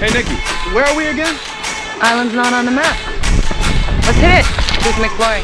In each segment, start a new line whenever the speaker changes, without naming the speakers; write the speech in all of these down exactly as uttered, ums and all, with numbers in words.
Hey, Nikki, where are we again?
Island's not on the map. Let's hit it. Do some exploring.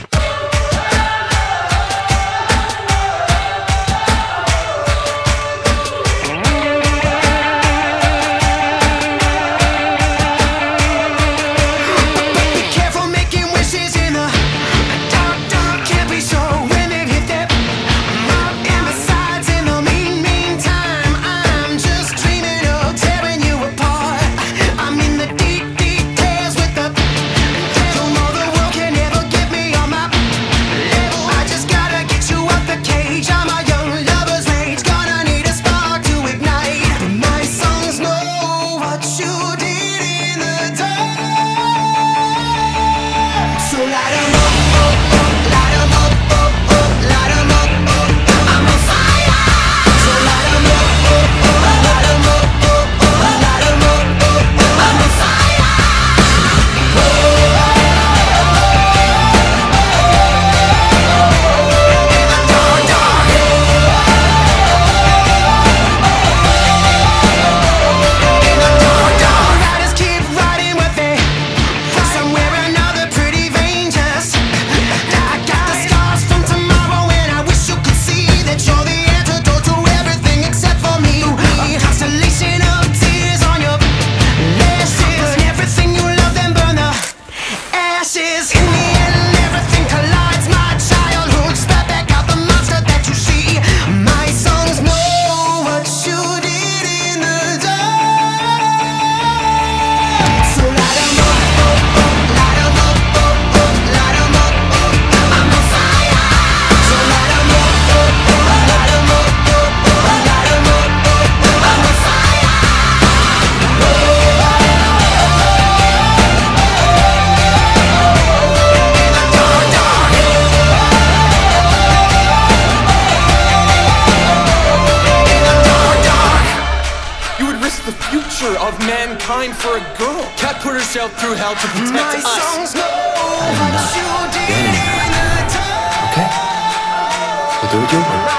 The future of mankind for a girl. Cat put herself through hell to protect
My
us.
songs know what you did in the dark.
Okay? We'll do it your way.